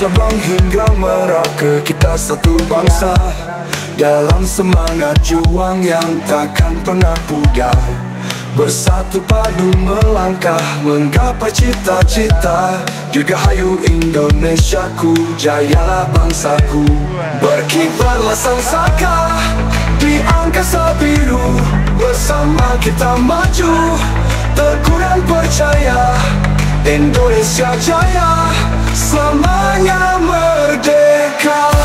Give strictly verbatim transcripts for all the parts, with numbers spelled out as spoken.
Sabang hingga Merauke, kita satu bangsa dalam semangat juang yang takkan pernah pudar. Bersatu padu melangkah menggapai cita-cita. Dirgahayu Indonesiaku, jayalah bangsaku. Berkibarlah sangsaka di angkasa biru, bersama kita maju, teguh dan percaya. Indonesia jaya, selamanya merdeka.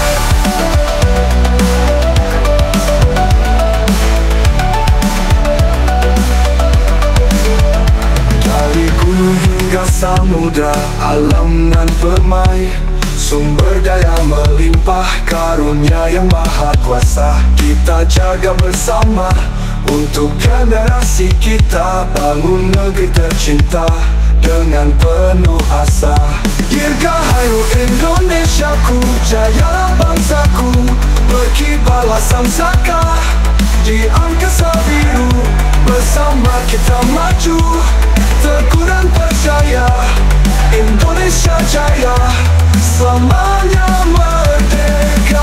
Dari gunung hingga samudra, alam nan permai, sumber daya melimpah, karunia yang maha kuasa. Kita jaga bersama untuk generasi kita, bangun negeri tercinta dengan penuh asa. Dirgahayu Indonesiaku, jayalah bangsaku. Berkibarlah sangsaka di angkasa biru, bersama kita maju, teguh dan percaya. Indonesia jaya, selamanya merdeka.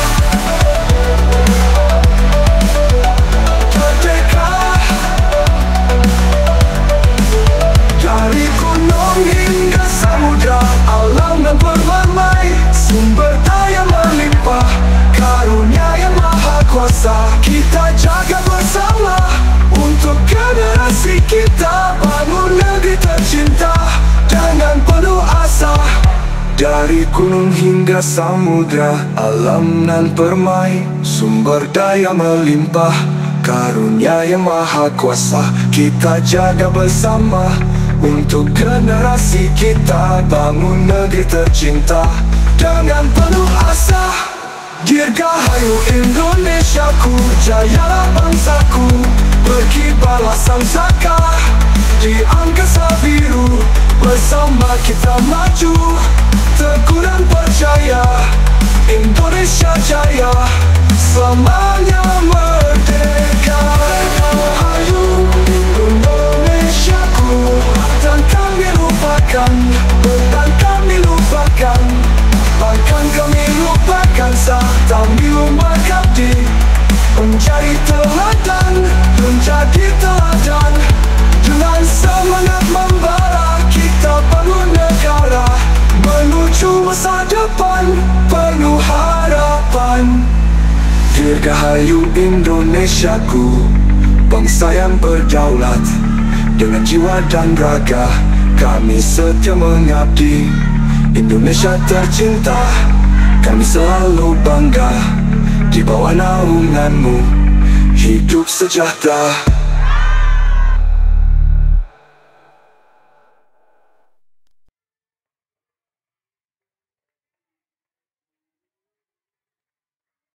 Merdeka. Dari gunung hingga samudra, alam dan permai, sumber daya melimpah, karunia yang maha kuasa. Kita jaga bersama untuk generasi kita, bangun negeri tercinta dengan penuh asa. Dari gunung hingga samudra, alam nan permai, sumber daya melimpah, karunia yang maha kuasa. Kita jaga bersama untuk generasi kita, bangun negeri tercinta dengan penuh asa. Dirgahayu Indonesiaku, jayalah bangsaku. Berkibarlah sangsaka di angkasa biru, bersama kita maju, teguh dan percaya. Indonesia jaya, selamanya merdeka. Dirgahayu Indonesiaku, takkan dilupakan, takkan dilupakan, takkan kami lupakan. Saat kami mengabdi, menjadi teladan, menjadi teladan. Dengan semangat membara, kita bangun negara, menuju masa depan penuh harapan. Dirgahayu Indonesiaku, bangsa yang berdaulat, dengan jiwa dan raga kami setia mengabdi. Indonesia tercinta, kami selalu bangga di bawah naunganmu, hidup sejahtera.